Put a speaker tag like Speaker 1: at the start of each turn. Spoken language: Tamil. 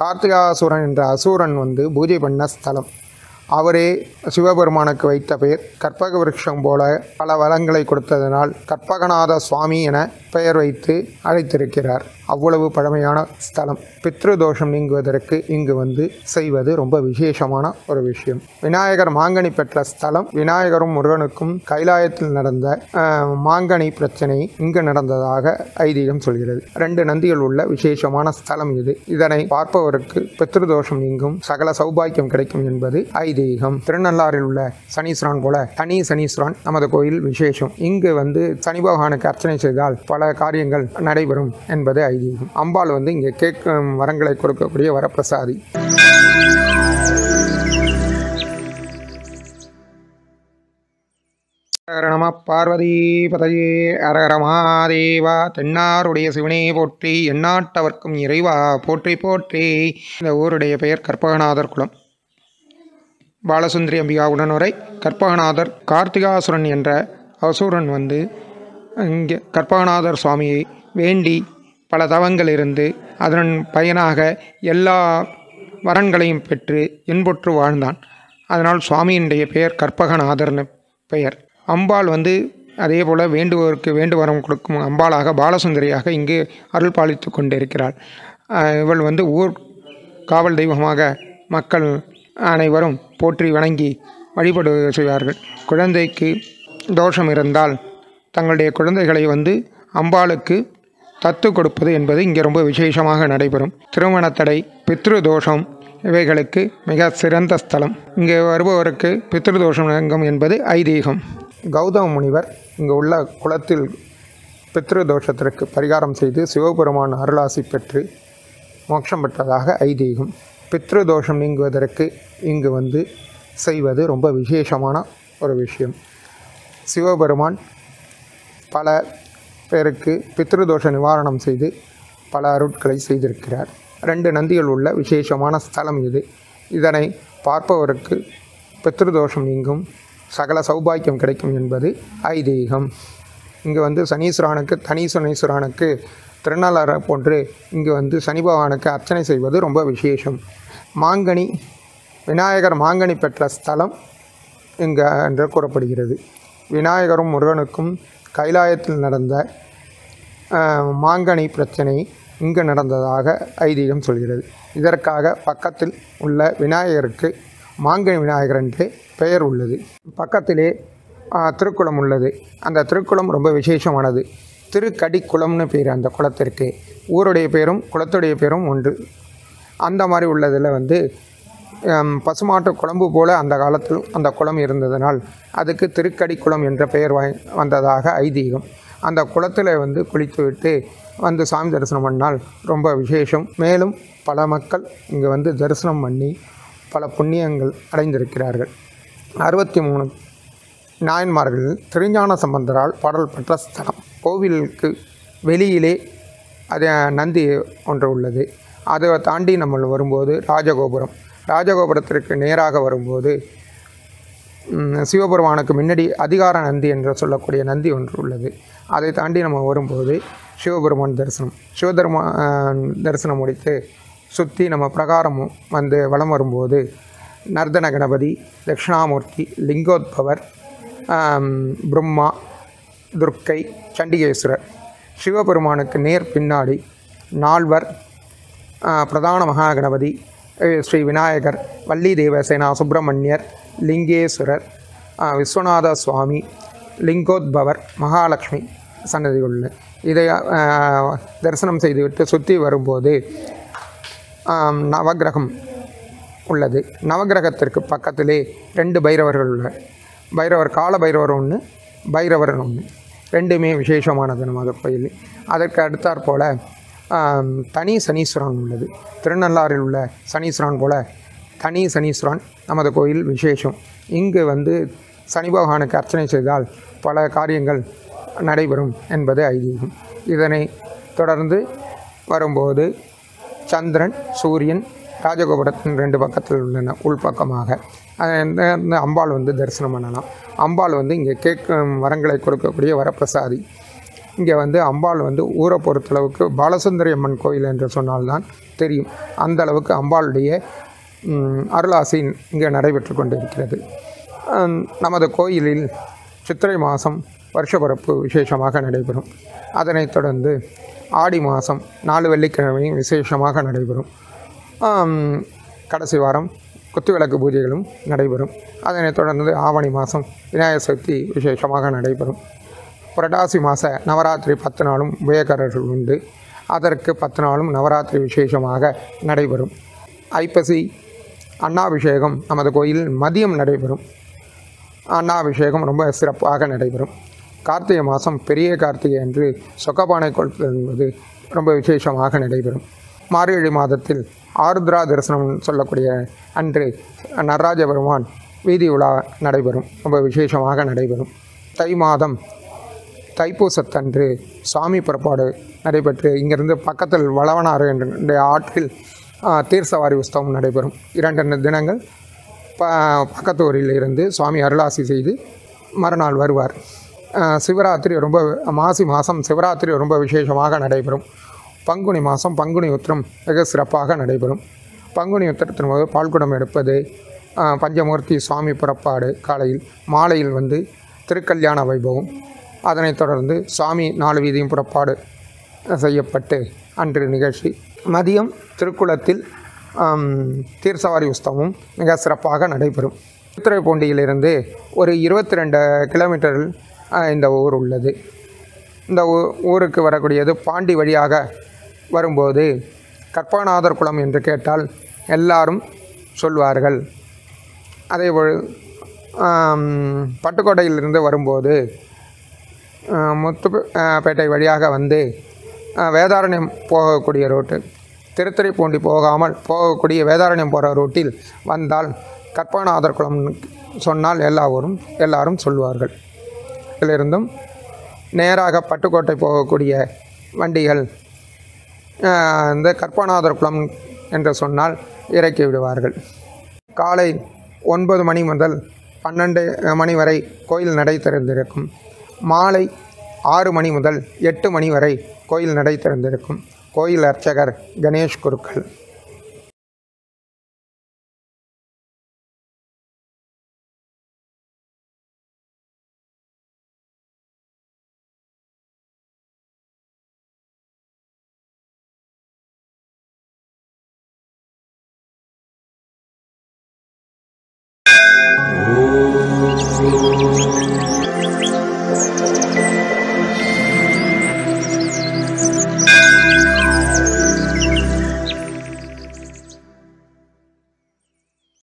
Speaker 1: கார்த்திகாசுரன் என்ற அசுரன் வந்து பூஜை பண்ண ஸ்தலம். அவரே சிவபெருமானுக்கு வைத்த பெயர். கற்பக விருட்சம் போல பல வளங்களை கொடுத்ததனால் கற்பகநாத சுவாமி என பெயர் வைத்து அழைத்திருக்கிறார். அவ்வளவு பழமையான ஸ்தலம். பித்ரு தோஷம் நீங்குவதற்கு இங்கு வந்து செய்வது ரொம்ப விசேஷமான ஒரு விஷயம். விநாயகர் மாங்கனி பெற்ற ஸ்தலம். விநாயகரும் முருகனுக்கும் கைலாயத்தில் நடந்த மாங்கனி பிரச்சனை இங்கு நடந்ததாக ஐதீகம் சொல்கிறது. 2 நந்திகள் உள்ள விசேஷமான ஸ்தலம் இது. இதனை பார்ப்பவருக்கு பித்ரு தோஷம் நீங்கும், சகல சௌபாக்கியம் கிடைக்கும் என்பது ஐதீகம். திருநள்ளாறில் உள்ள சனீஸ்வரன் போல தனி சனீஸ்வரன் நமது கோயில் விசேஷம். இங்கு வந்து சனி பகவானுக்கு அர்ச்சனை செய்தால் பல காரியங்கள் நடைபெறும் என்பது ஐதீகம். அம்பாள் வந்து இங்கே கேட்கும் வரங்களை கொடுக்கக்கூடிய வரப்பிரசாதி. நம பார்வதி பதையே அரஹர மகாதேவா. தென்னாருடைய சிவனே போற்றி, எந்நாட்டவர்க்கும் இறைவா போற்றி போற்றி. இந்த ஊருடைய பெயர் கற்பகநாதர் குளம். பாலசுந்தரி அம்பிகா உடனுரை. கற்பகநாதர் கார்த்திகாசுரன் என்ற அசுரன் வந்து இங்கே கற்பகநாதர் சுவாமியை வேண்டி பல தவங்கள் இருந்து அதன் பயனாக எல்லா வரன்களையும் பெற்று இன்புற்று வாழ்ந்தான். அதனால் சுவாமியினுடைய பெயர் கற்பகநாதர்னு பெயர். அம்பாள் வந்து அதே போல் வேண்டுவோருக்கு வேண்டுவரம் கொடுக்கும் அம்பாளாக பாலசுந்தரியாக இங்கு அருள் பாலித்து கொண்டிருக்கிறாள். இவள் வந்து ஊர் காவல் தெய்வமாக மக்கள் அனைவரும் போற்றி வணங்கி வழிபடு செய்வார்கள். குழந்தைக்கு தோஷம் இருந்தால் தங்களுடைய குழந்தைகளை வந்து அம்பாளுக்கு தத்து கொடுப்பது என்பது இங்கே ரொம்ப விசேஷமாக நடைபெறும். திருமணத்தடை, பித்ரு தோஷம் இவைகளுக்கு மிக சிறந்த ஸ்தலம். இங்கே வருபவருக்கு பித்ரு தோஷம் நீங்கும் என்பது ஐதீகம். கௌதம முனிவர் இங்கு உள்ள குளத்தில் பித்ரு தோஷத்திற்கு பரிகாரம் செய்து சிவபெருமான் அருளாசி பெற்று மோட்சம் பெற்றதாக ஐதீகம். பித்ரு தோஷம் நீங்குவதற்கு இங்கு வந்து செய்வது ரொம்ப விசேஷமான ஒரு விஷயம். சிவபெருமான் பல பேருக்கு பித்ருதோஷ நிவாரணம் செய்து பல அருட்களை செய்திருக்கிறார். 2 நந்திகள் உள்ள விசேஷமான ஸ்தலம் இது. இதனை பார்ப்பவருக்கு பித்ருதோஷம் நீங்கும், சகல சௌபாக்கியம் கிடைக்கும் என்பது ஐதீகம். இங்கு வந்து சனீஸ்வரனுக்கு தனி சனீஸ்வரனுக்கு திருநள்ளாறு போன்று இங்கு வந்து சனி பகவானுக்கு அர்ச்சனை செய்வது ரொம்ப விசேஷம். மாங்கனி விநாயகர் மாங்கனி பெற்ற ஸ்தலம் இங்கு என்று கூறப்படுகிறது. விநாயகரும் முருகனுக்கும் கைலாயத்தில் நடந்த மாங்கனி பிரச்சனை இங்கு நடந்ததாக ஐதீகம் சொல்கிறது. இதற்காக பக்கத்தில் உள்ள விநாயகருக்கு மாங்கனி விநாயகர் என்று பெயர் உள்ளது. பக்கத்திலே திருக்குளம் உள்ளது. அந்த திருக்குளம் ரொம்ப விசேஷமானது. திருக்கடிக்குளம்னு பேர் அந்த குளத்திற்கு. ஊருடைய பேரும் குளத்துடைய பேரும் ஒன்று. அந்த மாதிரி உள்ளதில் வந்து பசுமாட்டு குழம்பு போல அந்த காலத்தில் அந்த குளம் இருந்ததனால் அதுக்கு திருக்கடி குளம் என்ற பெயர் வந்ததாக ஐதீகம். அந்த குளத்தில் வந்து குளித்துவிட்டு வந்து சாமி தரிசனம் பண்ணால் ரொம்ப விசேஷம். மேலும் பல மக்கள் இங்கே வந்து தரிசனம் பண்ணி பல புண்ணியங்கள் அடைந்திருக்கிறார்கள். 63 நாயன்மார்கள் திருஞான சம்பந்தரால் பாடல் பெற்ற ஸ்தலம். கோவிலுக்கு வெளியிலே அது நந்தி ஒன்று உள்ளது. அதை தாண்டி நம்ம வரும்போது ராஜகோபுரத்திற்கு நேராக வரும்போது சிவபெருமானுக்கு முன்னாடி அதிகார நந்தி என்று சொல்லக்கூடிய நந்தி ஒன்று உள்ளது. அதை தாண்டி நம்ம வரும்போது சிவபெருமான் தரிசனம் முடித்து சுற்றி நம்ம பிரகாரம் வந்து வலம் வரும்போது நர்தன கணபதி, தட்சிணாமூர்த்தி, லிங்கோத்பவர், பிரம்மா, துர்க்கை, சண்டிகேஸ்வரர், சிவபெருமானுக்கு நேர் பின்னாடி 4வர், பிரதான மகாகணபதி, ஸ்ரீ விநாயகர், வள்ளி தேவசேனா, சுப்பிரமணியர், லிங்கேஸ்வரர், விஸ்வநாத சுவாமி, லிங்கோத்பவர், மகாலட்சுமி சன்னதிகள். இதை தரிசனம் செய்துவிட்டு சுற்றி வரும்போது நவகிரகம் உள்ளது. நவகிரகத்திற்கு பக்கத்திலே 2 பைரவர்கள் உள்ளனர். கால பைரவர் ஒன்று, பைரவர் ஒன்று. 2மே விசேஷமானது நமது கோயில். அதற்கு அடுத்தாற் போல் தனி சனீஸ்வரன் உள்ளது. திருநள்ளாறில் உள்ள சனீஸ்வரன் போல தனி சனீஸ்வரன் நமது கோயில் விசேஷம். இங்கு வந்து சனி பகவானுக்கு அர்ச்சனை செய்தால் பல காரியங்கள் நடைபெறும் என்பது ஐதீகம். இதனை தொடர்ந்து வரும்போது சந்திரன், சூரியன் ராஜகோபுரத்தின் 2 பக்கத்தில் உள்ளன. உள்பக்கமாக அந்த அம்பாள் வந்து தரிசனம் பண்ணலாம். அம்பாள் வந்து இங்கே கேட்கும் வரங்களை கொடுக்கக்கூடிய வரப்பிரசாதி. இங்கே வந்து அம்பாள் வந்து ஊரை பொறுத்தளவுக்கு பாலசுந்தரி அம்மன் கோயில் என்று சொன்னால்தான் தெரியும். அந்த அளவுக்கு அம்பாளுடைய அருளாசி இங்கே நடைபெற்று கொண்டிருக்கிறது. நமது கோயிலில் சித்திரை மாதம் வருஷப்பிறப்பு விசேஷமாக நடைபெறும். அதனைத் தொடர்ந்து ஆடி மாதம் 4 வெள்ளிக்கிழமையும் விசேஷமாக நடைபெறும். கடைசி வாரம் குத்துவிளக்கு பூஜைகளும் நடைபெறும். அதனைத் தொடர்ந்து ஆவணி மாதம் விநாயகர் சதுர்த்தி விசேஷமாக நடைபெறும். புரட்டாசி மாத நவராத்திரி 10 நாளும் உபயகரர்கள் உண்டு. அதற்கு 10 நாளும் நவராத்திரி விசேஷமாக நடைபெறும். ஐப்பசி அன்னாபிஷேகம் நமது கோயிலில் மதியம் நடைபெறும். அன்னாபிஷேகம் ரொம்ப சிறப்பாக நடைபெறும். கார்த்திகை மாதம் பெரிய கார்த்திகை அன்று சொக்கப்பானை கொளுத்துதல் என்பது ரொம்ப விசேஷமாக நடைபெறும். மார்கழி மாதத்தில் ஆருத்ரா தரிசனம் சொல்லக்கூடிய அன்று நடராஜ பெருமான் வீதி உலா நடைபெறும். ரொம்ப விசேஷமாக நடைபெறும். தை மாதம் தைப்பூசத்தன்று சுவாமி புறப்பாடு நடைபெற்று இங்கிருந்து பக்கத்தில் வளவனாறு என்ற ஆற்றில் தீர்த்தவாரி உற்சவம் நடைபெறும். 2 தினங்கள் பக்கத்தூரில் இருந்து சுவாமி அருளாசி செய்து மறுநாள் வருவார். சிவராத்திரி ரொம்ப மாசி மாதம் சிவராத்திரி ரொம்ப விசேஷமாக நடைபெறும். பங்குனி மாதம் பங்குனி உத்திரம் மிக சிறப்பாக நடைபெறும். பங்குனி உத்திரத்தின் போது பால்குடம் எடுப்பது, பஞ்சமூர்த்தி சுவாமி புறப்பாடு காலையில், மாலையில் வந்து திருக்கல்யாண வைபவம். அதனைத் தொடர்ந்து சுவாமி 4 வீதியும் புறப்பாடு செய்யப்பட்டு அன்று நிகழ்ச்சி. மதியம் திருக்குளத்தில் தீர்த்தவாரி உற்சவமும் மிக சிறப்பாக நடைபெறும். திருத்துறைப்பூண்டியிலிருந்து ஒரு 22 கிலோமீட்டரில் இந்த ஊர் உள்ளது. இந்த ஊருக்கு வரக்கூடியது பாண்டி வழியாக வரும்போது கற்பகநாதர் குளம் என்று கேட்டால் எல்லாரும் சொல்வார்கள். அதேபோல் பட்டுக்கோட்டையிலிருந்து வரும்போது முத்துப்பேட்டை வழியாக வந்து வேதாரண்யம் போகக்கூடிய ரோட்டு, திருத்துறைப்பூண்டி போகாமல் போகக்கூடிய வேதாரண்யம் போகிற ரூட்டில் வந்தால் கற்பகநாதர் குளம் சொன்னால் எல்லாரும் சொல்வார்கள். இதிலிருந்தும் நேராக பட்டுக்கோட்டை போகக்கூடிய வண்டிகள் இந்த கற்பகநாதர் குளம் என்று சொன்னால் இறக்கி விடுவார்கள். காலை 9 மணி முதல் 12 மணி வரை கோயில் நடை திறந்திருக்கும். மாலை 6 மணி முதல் 8 மணி வரை கோயில் நடை திறந்திருக்கும். கோயில் அர்ச்சகர் கணேஷ் குருக்கள்.